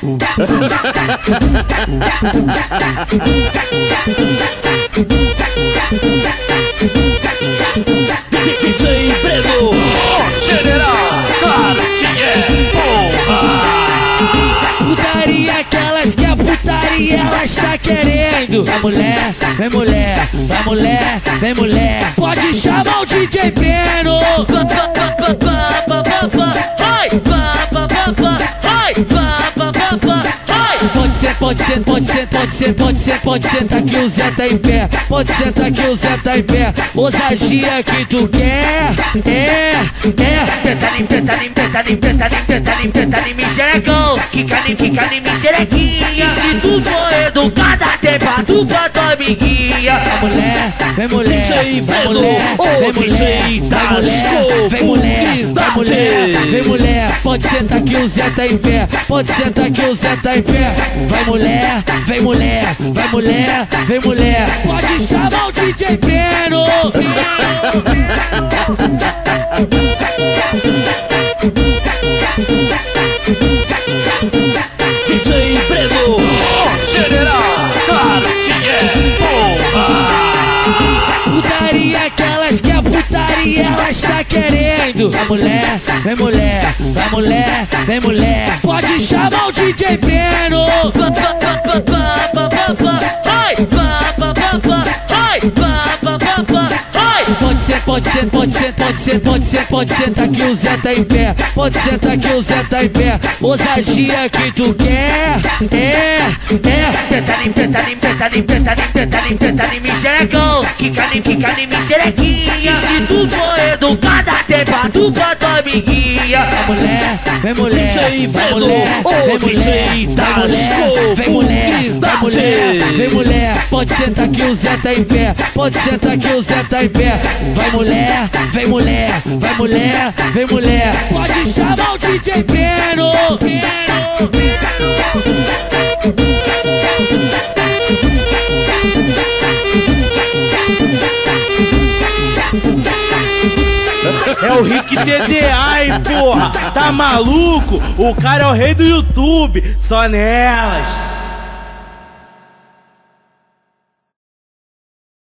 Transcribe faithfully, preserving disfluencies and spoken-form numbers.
D J Breno, oh, general, claro que é, porra. Putaria, aquelas que a putaria ela está querendo. Vai mulher, vem mulher, vai mulher, vem mulher. Pode chamar o D J Breno. Pode ser, pode ser, pode ser, pode ser, pode ser, pode sentar que o Zé tá em pé. Pode sentar que o Zé tá em pé. Ousadia que tu quer, é, é. Tenta em, tenta em, tenta em, tenta em, tenta em, tenta em me xerecão. Quica em, quica em me xerequinha. Se tu for educada, tem pra tu pra tua amiguinha. Vai mulher, vem mulher, D J vai Breno, mulher, o vem D J mulher, das vem mulher, vai mulher, vem mulher. Pode sentar que o Zé tá em pé. Pode sentar que o Zé tá em pé. Vai mulher, vem mulher, vai mulher, vem mulher. Pode chamar o D J Breno. D J Breno, oh, general, claro que é, porra. Putaria, aquelas que a putaria ela está querendo. Vai mulher, vem mulher, vai mulher, vem mulher. Pode chamar o D J Breno. Pode ser, pode ser, pode ser, pode ser, pode ser, pode sentar que o Zé tá em pé. Pode sentar que o Zé tá em pé. Ousadia que tu quer, é, é. Tenta em, tenta em, tenta em, tenta em, tenta em, tenta em me xerecão. Quica em, quica em me xerequinha. Se tu for educada, tem pra tu pra tua amiguinha. Vai mulher, vem mulher, D J vai Breno, mulher, vem o D J mulher, das vai mulher, vem mulher, vai mulher, vem mulher. Pode sentar que o Zé tá em pé. Pode sentar que o Zé tá em pé. Vai mulher, vem mulher, vai mulher, vem mulher. Pode chamar o D J Breno. É o Rick D D A, hein, porra? Tá maluco? O cara é o rei do YouTube, só nelas.